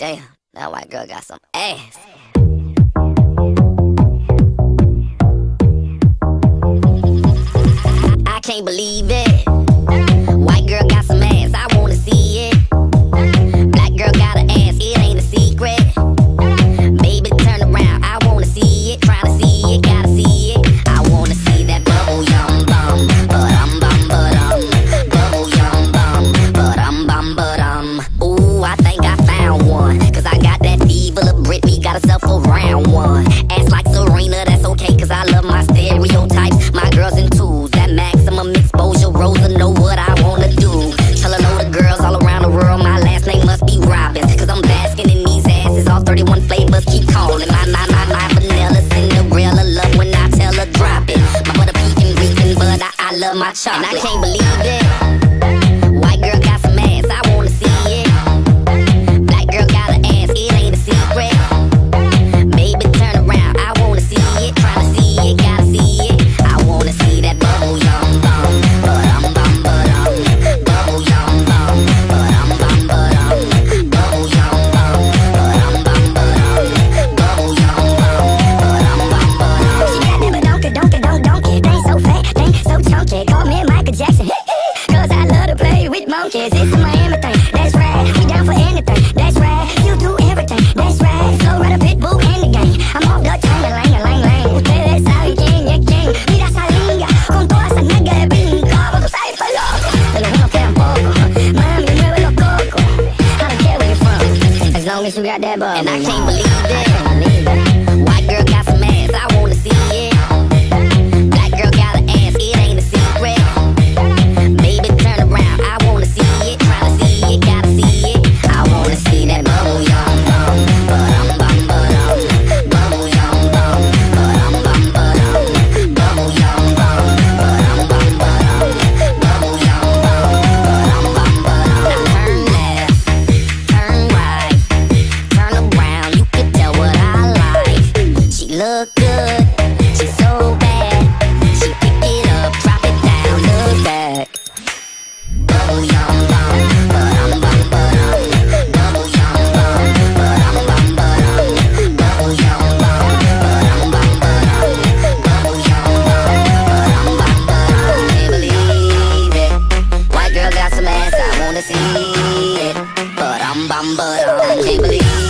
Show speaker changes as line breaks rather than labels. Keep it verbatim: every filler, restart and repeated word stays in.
Damn, that white girl got some ass. I can't believe it. White girl got some ass, I wanna see it. Black girl got an ass, it ain't a secret. Baby, turn around, I wanna see it. Tryna see it, gotta see it. I wanna see that bubble yum bum, but um bum but um, bubble yum bum, but um bum but um. Ooh, I think I found one, cause I got that fever. Lil' Britney got herself a round one. Ass like Serena, that's okay, cause I love my stereotypes. My girls in twos, that maximum exposure. Rosa know what I wanna do. Tell a load of girls all around the world my last name must be Robin, cause I'm basking in these asses. All thirty-one flavors keep calling. My, my, my, my vanilla Cinderella. Love when I tell her drop it. My butter peeking, reeking, but I, I love my chocolate. And I can't believe it. White girl got some ass, I wanna see it. Black girl got an ass, it ain't a secret. Baby, turn around, I wanna see it. Tryna see it, gotta see it. I wanna see that bubble yum bum, but um bum but um, bubble yum bum, but um bum but um, bubble yum bum, but um bum but um, bubble yum bum, but um bum but um. She got that donkey, donkey, donkey, donkey. Thing so fat, thing so chunky. Call me Michael Jackson, cause I love to play with monkeys. It's a Miami thing, that's right. We down for anything, that's right. You do everything, that's right. Slow rider, pitbull, and the gang. I'm off the chain, lang, lang, lang. Ustedes saben quién es quién. Mira esa linga, con toda esa nalga de brinca. Vamos a ir pa' loco, de los buenos quedan poco. Mami, mueve los cocos. I don't care where you're from, as long as you got that bubble. And I can't believe it. White girl got some ass, I wanna see it. Black girl got an ass, it ain't a secret. Baby, turn around, I wanna see it. Tryna see it, gotta see it. I wanna see that bubble yum bum, but um bum but um, bubble yum bum, but um bum but um, bubble yum bum, but um bum but um, bubble yum bum, but um bum but um. Now turn left, turn right, turn around, you can tell what I like. She look good, she's so bad. She pick it up, drop it down, look back. Bubble yum bum, but um bum but um, bubble yum bum, but um bum but um, bubble yum bum, but um bum but um, bubble yum bum, but um bum but um. Can't believe it. White girl got some ass, I wanna see it. But um bum but um, can't believe it.